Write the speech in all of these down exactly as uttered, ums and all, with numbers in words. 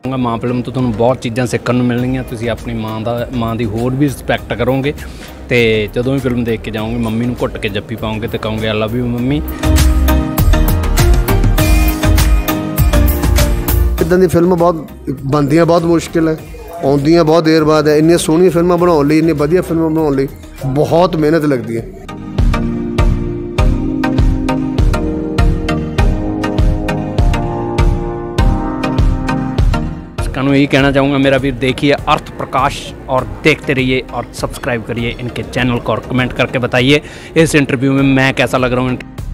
माँ फिल्म तो तुहानूं बहुत चीज़ां सीखण नूं मिलणगीਆਂ। तुसीं अपनी माँ दा माँ दी होर भी रिस्पैक्ट करोगे तो जदों भी फिल्म देख के जाओगे मम्मी नूं घुट के जप्पी पाओगे तो कहोगे आई लव यू मम्मी। इदां दी फिल्म बहुत बनदियां बहुत मुश्किल है, आउंदियां बहुत देर बाद है। इन्नियां सोहणियां फिल्मां बनाउण लई, इन्नी वधिया फिल्मां बनाउण लई बहुत मेहनत लगदी है। मैं यही कहना चाहूँगा मेरा वीर, देखिए अर्थ प्रकाश और देखते रहिए और सब्सक्राइब करिए इनके चैनल को और कमेंट करके बताइए इस इंटरव्यू में मैं कैसा लग रहा हूँ।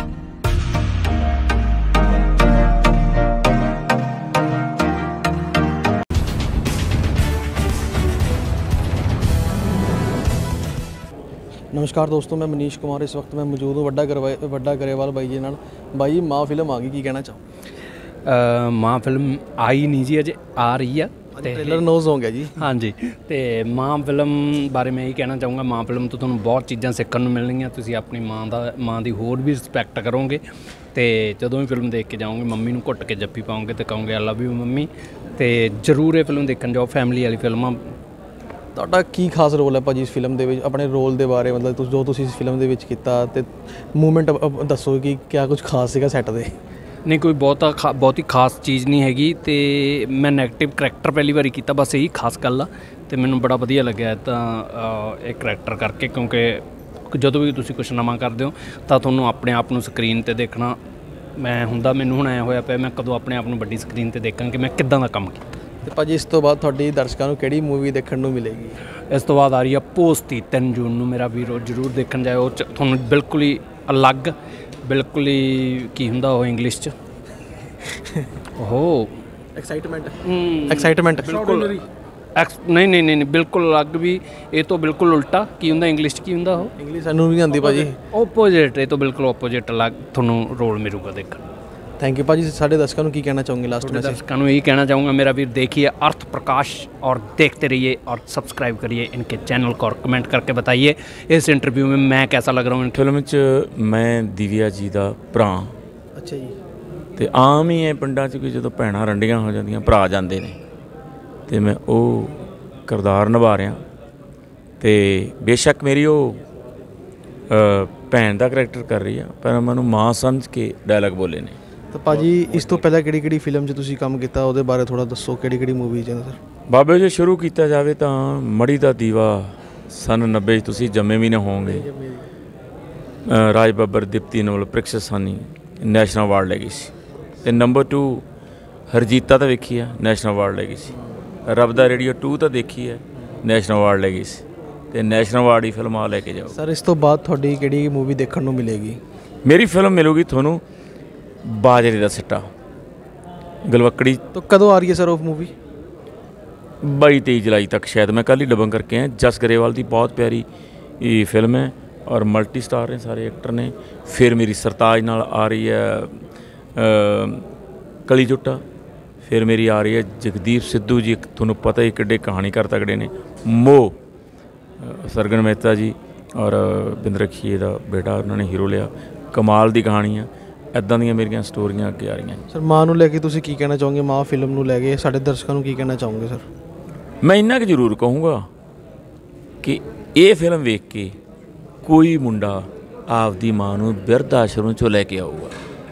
नमस्कार दोस्तों, मैं मनीष कुमार। इस वक्त मैं मौजूद हूँ वड्डा गरवा वड्डा गरेवाल बाई जी नाल। बाई जी, माँ फिल्म आ गई, की कहना चाहो? माँ फिल्म आई नहीं जी, अजे आ रही है। ट्रेलर नोज हो गया जी। हाँ जी, तो माँ फिल्म बारे मैं यही कहना चाहूँगा, माँ फिल्म तो तुहानूं बहुत चीज़ां सीखण नूं मिलणगीਆਂ। तुसीं अपनी माँ दा माँ दी होर भी रिस्पैक्ट करोगे तो जदों भी फिल्म देख के जाओगे मम्मी नूं घुट के जप्पी पाओगे तो कहोगे आई लव यू मम्मी। तो जरूर ये फिल्म देखण जाओ, फैमिली वाली फिल्म। ਤੁਹਾਡਾ ਕੀ ਖਾਸ ਰੋਲ ਹੈ ਭਾਜੀ ਇਸ ਫਿਲਮ ਦੇ ਵਿੱਚ? ਆਪਣੇ ਰੋਲ ਦੇ ਬਾਰੇ ਮਤਲਬ ਤੁਸੀਂ ਜੋ ਤੁਸੀਂ ਇਸ ਫਿਲਮ ਦੇ ਵਿੱਚ ਕੀਤਾ ਤੇ ਮੂਵਮੈਂਟ ਦੱਸੋ ਕਿ ਕਿਆ ਕੁਝ ਖਾਸ ਸੀਗਾ ਸੈੱਟ ਦੇ? नहीं कोई बहुता खा बहुत ही खास चीज़ नहीं हैगी, तो मैं नैगेटिव करैक्टर पहली बार किया, बस यही खास गल आ। तो मैनूं बड़ा वधिया लग्या तो एक करैक्टर करके, क्योंकि जदों भी तुसीं कुछ नवां करदे हो तो तुहानूं अपने आप नूं स्क्रीन ते देखना मैं हुंदा मैनूं हुण ऐ होया पिया मैं कदों अपने आप नूं वड्डी स्क्रीन ते देखां कि मैं किद्दां दा काम कीता। ਤੇ ਭਾਜੀ ਇਸ ਤੋਂ ਬਾਅਦ ਤੁਹਾਡੀ ਦਰਸ਼ਕਾਂ ਨੂੰ ਕਿਹੜੀ ਮੂਵੀ ਦੇਖਣ ਨੂੰ ਮਿਲੇਗੀ? ਇਸ ਤੋਂ ਬਾਅਦ ਆ ਰਹੀ ਆ ਪੋਸਤੀ ਤਿੰਨ ਜੂਨ ਨੂੰ। ਮੇਰਾ ਵੀਰੋ ਜ਼ਰੂਰ ਦੇਖਣ ਜਾਇਓ। ਉਹ 'ਚ ਤੁਹਾਨੂੰ ਬਿਲਕੁਲ ਹੀ ਅਲੱਗ, ਬਿਲਕੁਲ ਹੀ ਕੀ ਹੁੰਦਾ ਉਹ ਇੰਗਲਿਸ਼ 'ਚ ਉਹ ਐਕਸਾਈਟਮੈਂਟ ਐਕਸਾਈਟਮੈਂਟ ਬਿਲਕੁਲ ਐਕਸ ਨਹੀਂ ਨਹੀਂ ਨਹੀਂ ਬਿਲਕੁਲ ਅਲੱਗ ਵੀ ਇਹ ਤੋਂ ਬਿਲਕੁਲ ਉਲਟਾ। ਕੀ ਹੁੰਦਾ ਇੰਗਲਿਸ਼ 'ਚ ਕੀ ਹੁੰਦਾ ਉਹ? ਇੰਗਲਿਸ਼ ਸਾਨੂੰ ਵੀ ਆਉਂਦੀ ਭਾਜੀ। ਓਪੋਜਿਟ, ਇਹ ਤੋਂ ਬਿਲਕੁਲ ਓਪੋਜਿਟ ਅਲੱਗ ਤੁਹਾਨੂੰ ਰੋਲ ਮਿਲੂਗਾ ਦੇਖਣ। थैंक यू भाजी। साढ़े दर्शकों को की कहना चाहूँगे लास्ट में? दर्शकों को यही कहना चाहूँगा मेरा वीर, देखिए अर्थ प्रकाश और देखते रहिए और सब्सक्राइब करिए इनके चैनल को और कमेंट करके बताइए इस इंटरव्यू में मैं कैसा लग रहा हूँ। फिल्म च मैं दिव्या जी का भरा। अच्छा जी। तो आम ही है पिंडा च कि जो भैन रंडियां हो जांदियां भरा जाते हैं तो मैं वो किरदार निभा रहा। तो बेशक मेरी वो भैन का करैक्टर कर रही है, पर मैं माँ समझ के डायलॉग बोले ने। तो भाजी इस तो पहले किहड़ी किहड़ी फिल्म च तुसीं काम कीता, उहदे बारे थोड़ा दसो, किहड़ी किहड़ी मूवी च सर? बाबे जो शुरू किया जाए तो मड़ी का दीवा सन नब्बे तुसीं जम्मे भी ना होंगे। राज बब्बर, दिप्ती नवल, प्रिक्स सानी नैशनल अवार्ड ले गई सी। ते नंबर टू हरजीता तो वेखी है, नैशनल अवार्ड ले गई सी। रब दा रेडियो टू तो देखी है, नैशनल अवार्ड ले गई सी। ते नैशनल अवार्ड ही फिल्म आ लेके जाओ। सर इस तो बाद तुहाडी किहड़ी मूवी देखण नूं मिलेगी? मेरी फिल्म मिलूगी थोनों बाजरे का सिट्टा, गलवकड़ी। तो कदों आ रही है सर वो मूवी? बाई तेई जुलाई तक शायद, मैं कल ही डबंग करके आया। जस गरेवाल की बहुत प्यारी फिल्म है और मल्टी स्टार ने सारे एक्टर ने। फिर मेरी सरताज नाल आ रही है कली जुट्टा। फिर मेरी आ रही है जगदीप सिद्धू जी, थोनों पता ही किड्डे कहानीकार तगड़े ने। मोह सरगन मेहता जी और बिंदर रखीए का बेटा उन्होंने हीरो लिया, कमाल की कहानी है। इदां ਦੀਆਂ ਮੇਰੀਆਂ ਸਟੋਰੀਆਂ ਅੱਗੇ ਆ ਰਹੀਆਂ। ਸਰ ਮਾਂ ਨੂੰ ਲੈ ਕੇ ਤੁਸੀਂ ਕੀ ਕਹਿਣਾ ਚਾਹੋਗੇ? ਮਾਂ ਫਿਲਮ ਨੂੰ ਲੈ ਕੇ ਸਾਡੇ ਦਰਸ਼ਕਾਂ ਨੂੰ ਕੀ ਕਹਿਣਾ ਚਾਹੋਗੇ ਸਰ? ਮੈਂ ਇੰਨਾ ਕੁ ਜ਼ਰੂਰ ਕਹੂੰਗਾ ਕਿ ਇਹ ਫਿਲਮ ਵੇਖ ਕੇ ਕੋਈ ਮੁੰਡਾ ਆਪਦੀ ਮਾਂ ਨੂੰ ਬਿਰਧ ਆਸ਼ਰਮ 'ਚੋਂ ਲੈ ਕੇ ਆਊਗਾ।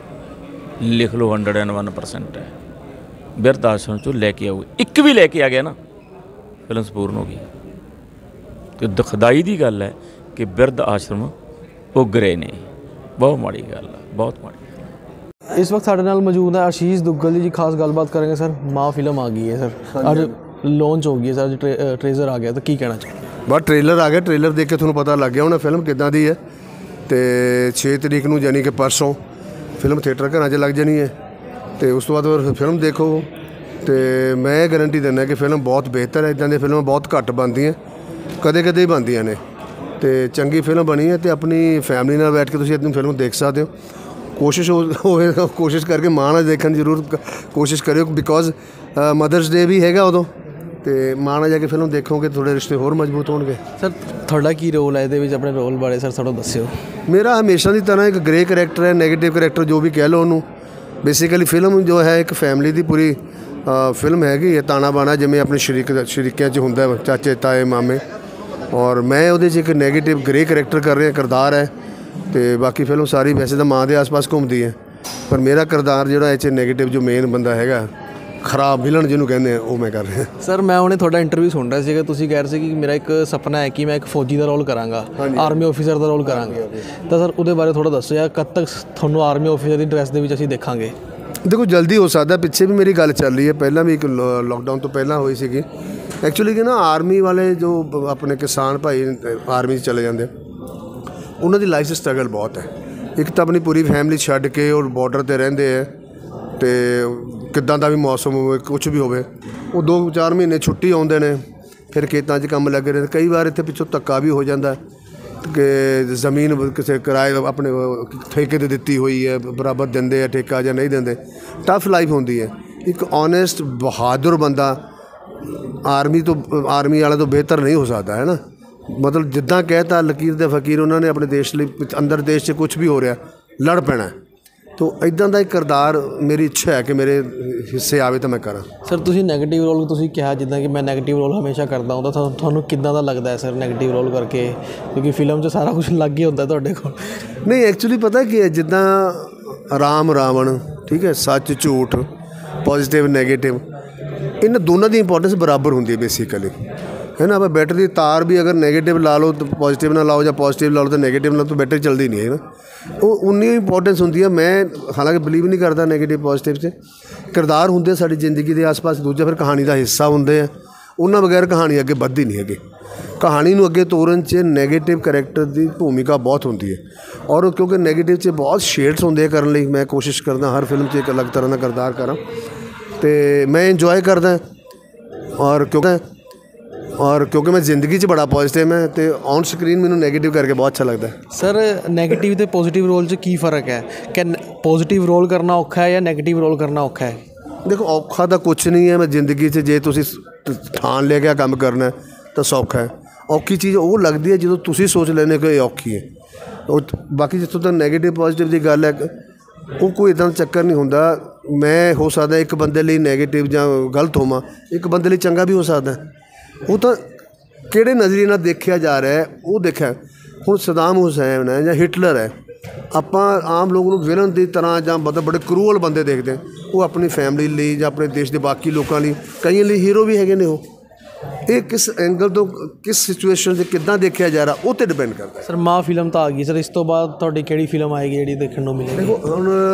ਲਿਖ ਲਓ ਇੱਕ ਸੌ ਇੱਕ ਪਰਸੈਂਟ ਹੈ, ਬਿਰਧ ਆਸ਼ਰਮ 'ਚੋਂ ਲੈ ਕੇ ਆਊਗਾ। ਇੱਕ ਵੀ ਲੈ ਕੇ ਆ ਗਿਆ ਨਾ, ਫਿਲਮ ਸੰਪੂਰਨ ਹੋ ਗਈ। ਤੇ ਦੁਖਦਾਈ ਦੀ ਗੱਲ ਹੈ ਕਿ ਬਿਰਧ ਆਸ਼ਰਮ ਉੱਗ ਰਹੇ ਨੇ। ਬਹੁਤ ਮਾੜੀ ਗੱਲ ਹੈ, ਬਹੁਤ ਮਾੜੀ। इस वक्त साढ़े नाल मौजूद है आशीष दुग्गल जी। खास गलबात करेंगे सर। माँ फिल्म आ गई है सर, आज लॉन्च हो गई है सर, ट्रे, ट्रेजर आ गया, तो की कहना चाहिए? बस ट्रेलर आ गया, ट्रेलर देख के थोड़ा पता लग गया होना फिल्म किद्दां दी है। तो छे तरीक नूं यानी कि परसों फिल्म थिएटर घर च लग जानी है। तो उस तो बाद फिल्म देखो। तो मैं गारंटी दिना कि फिल्म बहुत बेहतर है। इदां दी फिल्म बहुत घट बनदियां, कदे कदे ही बनदियां ने। तो चंगी फिल्म बनी है, तो अपनी फैमिली नाल बैठ के तुसीं अपनी फिल्म देख सकते हो। कोशिश हो कोशिश करके माँ नाल देखण जरूर कोशिश करियो, बिकॉज मदर्स डे भी हैगा उदों। तो माँ नाल जाके फिल्म देखोगे थोड़े रिश्ते होर मजबूत होणगे। सर तुहाडा की रोल है इहदे विच? अपने रोल बारे सर थोड़ा दस्सिओ। मेरा हमेशा की तरह एक ग्रे करैक्टर है, नैगेटिव करैक्टर जो भी कह लो उन्होंने। बेसिकली फिल्म जो है एक फैमिली की पूरी ਫਿਲਮ ਹੈਗੀ ਹੈ ਤਾਣਾ ਬਾਣਾ, ਜਿਵੇਂ ਆਪਣੇ ਸ਼ਰੀਕ ਸ਼ਰੀਕਿਆਂ 'ਚ ਹੁੰਦਾ ਚਾਚੇ ਤਾਏ ਮਾਮੇ, ਔਰ ਮੈਂ ਉਹਦੇ 'ਚ ਇੱਕ ਨੈਗੇਟਿਵ ਗ੍ਰੇ ਕਰੈਕਟਰ ਕਰ ਰਿਹਾ ਕਿਰਦਾਰ ਹੈ। ਅਤੇ ਬਾਕੀ ਫਿਲਮ ਸਾਰੀ ਵੈਸੇ ਤਾਂ ਮਾਂ ਦੇ ਆਸ ਪਾਸ ਘੁੰਮਦੀ ਹੈ, ਪਰ ਮੇਰਾ ਕਿਰਦਾਰ ਜਿਹੜਾ ਇਹ 'ਚ ਨੈਗੇਟਿਵ ਜੋ ਮੇਨ ਬੰਦਾ ਹੈਗਾ ਖਰਾਬ ਵਿਲਨ ਜਿਹਨੂੰ ਕਹਿੰਦੇ ਆ, ਉਹ ਮੈਂ ਕਰ ਰਿਹਾ। ਸਰ ਮੈਂ ਹੁਣੇ ਤੁਹਾਡਾ ਇੰਟਰਵਿਊ ਸੁਣ ਰਿਹਾ ਸੀਗਾ, ਤੁਸੀਂ ਕਹਿ ਰਹੇ ਸੀ ਕਿ ਮੇਰਾ ਇੱਕ ਸੁਪਨਾ ਹੈ ਕਿ ਮੈਂ ਇੱਕ ਫੌਜੀ ਦਾ ਰੋਲ ਕਰਾਂਗਾ, ਆਰਮੀ ਆਫੀਸਰ ਦਾ ਰੋਲ ਕਰਾਂਗਾ। ਤਾਂ ਸਰ ਉਹਦੇ ਬਾਰੇ ਥੋੜ੍ਹਾ ਦੱਸੋ ਯਾਰ, ਕਦ ਤੱਕ ਤੁਹਾਨੂੰ ਆਰਮੀ ਆਫੀਸਰ ਦੀ ਡਰੈਸ ਦੇ ਵਿੱਚ ਅਸੀਂ ਦੇਖਾਂਗੇ? ਦੇਖੋ ਜਲਦੀ ਹੋ ਸਕਦਾ, ਪਿੱਛੇ ਵੀ ਮੇਰੀ ਗੱਲ ਚੱਲ ਰਹੀ ਹੈ, ਪਹਿਲਾਂ ਵੀ ਇੱਕ ਲੋਕਡਾਊਨ ਤੋਂ ਪਹਿਲਾਂ ਹੋਈ ਸੀਗੀ ਐਕਚੁਅਲੀ ਕਿ ਨਾ ਆਰਮੀ ਵਾਲੇ ਜੋ ਆਪਣੇ ਕਿਸਾਨ ਭਾਈ ਆਰਮੀ 'ਚ ਚਲੇ ਜਾਂਦੇ ਉਹਨਾਂ ਦੀ ਲਾਈਫ 'ਚ ਸਟਰਗਲ ਬਹੁਤ ਹੈ। ਇੱਕ ਤਾਂ ਆਪਣੀ ਪੂਰੀ ਫੈਮਿਲੀ ਛੱਡ ਕੇ ਔਰ ਬਾਰਡਰ 'ਤੇ ਰਹਿੰਦੇ ਹੈ, ਅਤੇ ਕਿੱਦਾਂ ਦਾ ਵੀ ਮੌਸਮ ਹੋਵੇ ਕੁਛ ਵੀ ਹੋਵੇ, ਉਹ ਦੋ ਚਾਰ ਮਹੀਨੇ ਛੁੱਟੀ ਆਉਂਦੇ ਨੇ, ਫਿਰ ਖੇਤਾਂ 'ਚ ਕੰਮ ਲੱਗੇ ਰਹਿੰਦੇ। ਕਈ ਵਾਰ ਇੱਥੇ ਪਿੱਛੋਂ ਧੱਕਾ ਵੀ ਹੋ ਜਾਂਦਾ ਕਿ ਜ਼ਮੀਨ ਕਿਸੇ ਕਿਰਾਏ ਆਪਣੇ ਠੇਕੇ 'ਤੇ ਦਿੱਤੀ ਹੋਈ ਹੈ, ਬਰਾਬਰ ਦਿੰਦੇ ਆ ਠੇਕਾ ਜਾਂ ਨਹੀਂ ਦਿੰਦੇ, ਟਫ ਲਾਈਫ ਹੁੰਦੀ ਹੈ। ਇੱਕ ਓਨੈਸਟ ਬਹਾਦਰ ਬੰਦਾ ਆਰਮੀ ਤੋਂ ਆਰਮੀ ਵਾਲੇ ਤੋਂ ਬਿਹਤਰ ਨਹੀਂ ਹੋ ਸਕਦਾ ਹੈ ਨਾ। ਮਤਲਬ ਜਿੱਦਾਂ ਕਹਿਤਾ ਲਕੀਰ ਦੇ ਫਕੀਰ, ਉਹਨਾਂ ਨੇ ਆਪਣੇ ਦੇਸ਼ ਲਈ ਅੰਦਰ ਦੇਸ਼ 'ਚ ਕੁਛ ਵੀ ਹੋ ਰਿਹਾ ਲੜ ਪੈਣਾ। ਤੋ ਇੱਦਾਂ ਦਾ ਇੱਕ ਕਿਰਦਾਰ ਮੇਰੀ ਇੱਛਾ ਹੈ ਕਿ ਮੇਰੇ ਹਿੱਸੇ ਆਵੇ ਤਾਂ ਮੈਂ ਕਰਾਂ। ਸਰ ਤੁਸੀਂ ਨੈਗੇਟਿਵ ਰੋਲ ਤੁਸੀਂ ਕਿਹਾ ਜਿੱਦਾਂ ਕਿ ਮੈਂ ਨੈਗੇਟਿਵ ਰੋਲ ਹਮੇਸ਼ਾ ਕਰਦਾ ਹੁੰਦਾ, ਤਾਂ ਤੁਹਾਨੂੰ ਕਿੱਦਾਂ ਦਾ ਲੱਗਦਾ ਹੈ ਸਰ ਨੈਗੇਟਿਵ ਰੋਲ ਕਰਕੇ? ਕਿਉਂਕਿ ਫਿਲਮ 'ਚ ਸਾਰਾ ਕੁਝ ਲੱਗ ਹੀ ਹੁੰਦਾ ਤੁਹਾਡੇ ਕੋਲ। ਨਹੀਂ ਐਕਚੁਅਲੀ ਪਤਾ ਕੀ ਹੈ, ਜਿੱਦਾਂ ਰਾਮ ਰਾਵਣ, ਠੀਕ ਹੈ, ਸੱਚ ਝੂਠ, ਪੋਜ਼ੀਟਿਵ ਨੈਗੇਟਿਵ, ਇਹਨਾਂ ਦੋਨਾਂ ਦੀ ਇੰਪੋਰਟੈਂਸ ਬਰਾਬਰ ਹੁੰਦੀ ਹੈ ਬੇਸਿਕਲੀ, है ना। अब बैटरी की तार भी अगर नेगेटिव ला लो तो पॉजिटिव ना लाओ, या पॉजिटिव ला लो तो नेगेटिव ला, तो बैटरी चलती नहीं है ना। वो उन्नी इंपॉर्टेंस होंगी है। मैं हालांकि बिलीव नहीं करता नैगेटिव पॉजिटिव से। किरदार होंगे साड़ी जिंदगी के आस पास, दूजा फिर कहानी का हिस्सा होंगे हैं, उन्होंने बगैर कहानी अगे बढ़ती नहीं है। कहानी नूं अगे तोड़न च नैगेटिव करैक्टर की भूमिका बहुत होंगी है, और क्योंकि नैगेटिव च बहुत शेड्स होंगे करने लई, मैं कोशिश करदा हर फिल्म च एक अलग तरह का किरदार करा, तो मैं इंजॉय करदा। और क्योंकि और क्योंकि मैं जिंदगी च बड़ा पॉजिटिव है, तो ऑन स्क्रीन मैंने नैगेटिव करके बहुत अच्छा लगता है। सर नैगेटिव तो पॉजिटिव रोल च की फ़र्क है? क्या पॉजिटिव रोल करना औखा है या नैगेटिव रोल करना औखा है? देखो औखा तो कुछ नहीं है। मैं जिंदगी से जे तुसी ठान ले गया काम करना तो सौखा है। औखी चीज़ वो लगती है जो तुसी सोच लेने को औखी है। और बाकी जितों तक नैगेटिव पॉजिटिव की गल है, वो कोई इदा चक्कर नहीं होंदा। मैं हो सकता एक बंदे लिए नैगेटिव या गलत होवां, एक बंदे लिए चंगा भी हो सकता है। वो तो किहड़े नज़रिए नाल देखा जा रहा है, वो देखा हुण सदाम हुसैन है या हिटलर है, आपां आम लोगों को विलन की तरह या मतलब बड़े क्रूअल बंदे देखते हैं, वो अपनी फैमिली लिए या अपने देश के बाकी लोगों लिए कई लिए हीरो भी है। वो ये किस एंगल तो किस सिचुएशन से कितना देखा जा रहा, वो तो डिपेंड करता है। सर माँ फिल्म तो आ गई सर, इस तो बाद तुहाडी किहड़ी फिल्म आएगी जी देखने को मिलेगी? देखो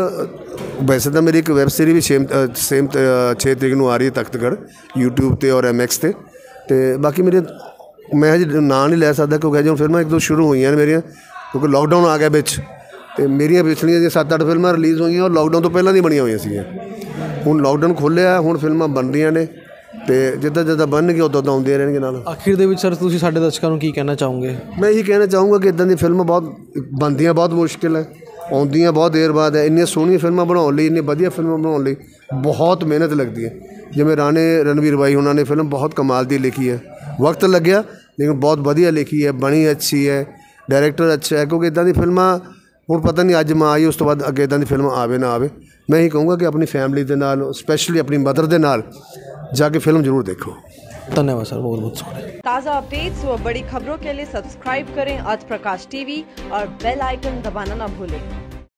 हुण वैसे तो मेरी एक वैब सीरीज भी सेम सेम छे तरीक नूं आ रही है तख्तगढ़ यूट्यूब पर और एम एक्स ते। तो बाकी मेरे मैं हजे ना नहीं लै सकता क्योंकि जो फिल्मां एक दो शुरू हुई हैं मेरिया, क्योंकि लॉकडाउन आ गया बिच, तो मेरिया पिछलियां जो सत्त अठ फिल्मां रिलीज़ हुई और लॉकडाउन तो पहलां दी बनिया हुई सी। हुण लॉकडाउन खोलिया, हुण फिल्मां बन रही ने, तो जिद्दां जिद्दां बनणगीਆਂ उद्दां उद्दां आउंदियां रहणगीਆਂ नाल। आखिर दे विच सर तुसीं साडे दर्शकां नूं की कहना चाहोगे? मैं यही कहना चाहूँगा कि इदां दी फिल्मां बहुत बनदियां बहुत मुश्किल है, आउंदियां बहुत देर बाद है। इन्नियां सोहणियां फिल्मां बनाउण लई, इन्नी वधिया फिल्मां बनाउण लई बहुत मेहनत लगती है। जिवें राणे रणवीर बाई हुणां ने फिल्म बहुत कमाल दी लिखी है, वक्त लग्या लेकिन बहुत वधिया लिखी है, बनी अच्छी है, डायरैक्टर अच्छा है। क्योंकि इदां दी फिल्मां हुण पता नहीं अज मां आई उस तो बाद अगे इदां दी फिल्म आवे ना आवे, मैं यही कहूँगा कि अपनी फैमिली दे नाल, स्पैशली अपनी मदर दे नाल जाके फिल्म जरूर देखो। धन्यवाद सर, बहुत बहुत शुक्रिया। ताज़ा अपडेट्स व बड़ी खबरों के लिए सब्सक्राइब करें आज प्रकाश टीवी और बेल आइकन दबाना ना भूलें।